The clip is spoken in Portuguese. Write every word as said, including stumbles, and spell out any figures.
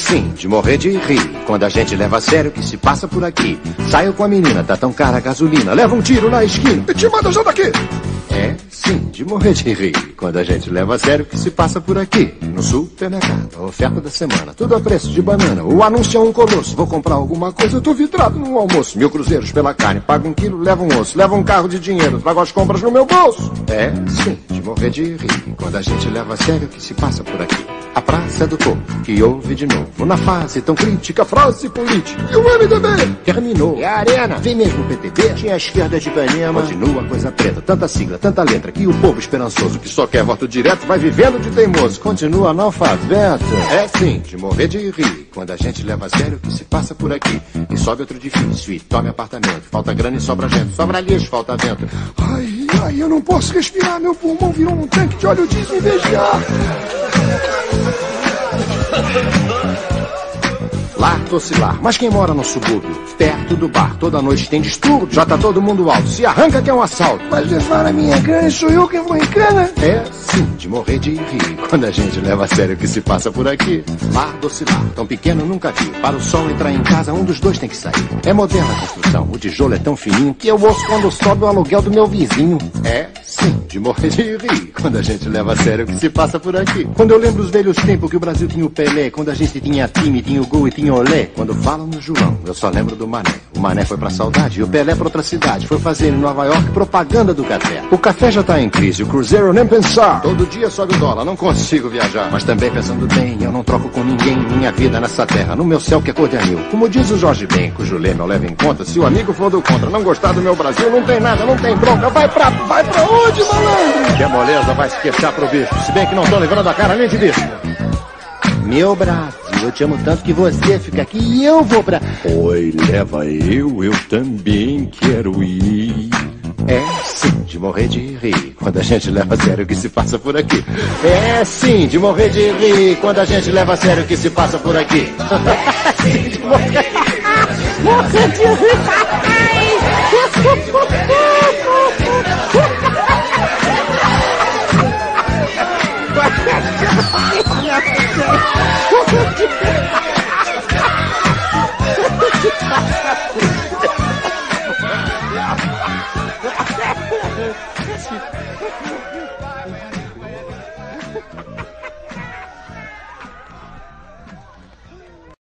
sim, de morrer de rir. Quando a gente leva a sério o que se passa por aqui. Saio com a menina, tá tão cara a gasolina. Leva um tiro na esquina e te manda já daqui. É, sim, de morrer de rir. Quando a gente leva a sério o que se passa por aqui. No supermercado, a oferta da semana. Tudo a preço de banana. O anúncio é um colosso. Vou comprar alguma coisa, eu tô vidrado no almoço. Mil cruzeiros pela carne. Pago um quilo, levo um osso. Levo um carro de dinheiro. Trago as compras no meu bolso. É, sim, de morrer de rir. Quando a gente leva a sério o que se passa por aqui. A praça do povo, que houve de novo. Na fase tão crítica, frase política. E o M D B? Terminou. E a arena? Vem mesmo o P T B? Tinha a esquerda de Ipanema. Continua a coisa preta, tanta sigla, tanta letra. Que o povo esperançoso, que só quer voto direto, vai vivendo de teimoso. Continua analfabeto. É sim, de morrer de rir. Quando a gente leva a sério o que se passa por aqui. E sobe outro edifício e tome apartamento. Falta grana e sobra gente. Sobra lixo, falta vento. Ai, ai, eu não posso respirar. Meu pulmão virou um tanque de óleo diesel em vez de ar. Lar, tocilar, mas quem mora no subúrbio, perto do bar, toda noite tem distúrbio, já tá todo mundo alto, se arranca que é um assalto. Mas levar a minha grana, sou eu quem vou em cana? É, sim, de morrer de rir, quando a gente leva a sério o que se passa por aqui. Lar, tocilar, tão pequeno nunca vi, para o sol entrar em casa, um dos dois tem que sair. É moderna a construção, o tijolo é tão fininho, que eu ouço quando sobe o aluguel do meu vizinho. É, sim, de morrer de rir, quando a gente leva a sério o que se passa por aqui. Quando eu lembro os velhos tempos que o Brasil tinha o Pelé, quando a gente tinha time, tinha o gol e tinha olé. Quando falam no João, eu só lembro do Mané. O Mané foi pra saudade e o Pelé pra outra cidade. Foi fazer em Nova York propaganda do café. O café já tá em crise, o cruzeiro nem pensar. Todo dia sobe o dólar, não consigo viajar. Mas também pensando bem, eu não troco com ninguém minha vida nessa terra, no meu céu que é cor de anil. Como diz o Jorge Ben, cujo lema eu levo em conta, se o amigo for do contra, não gostar do meu Brasil, não tem nada, não tem bronca. Vai pra, vai pra onde, malandro? Que a moleza vai se queixar pro bicho, se bem que não tô livrando a cara nem de bicho. Meu Brasil, eu te amo tanto que você fica aqui e eu vou pra... Oi, leva eu, eu também quero ir. É sim, de morrer de rir, quando a gente leva a sério o que se passa por aqui. É sim, de morrer de rir, quando a gente leva a sério o que se passa por aqui. É sim, de morrer... morrer de rir.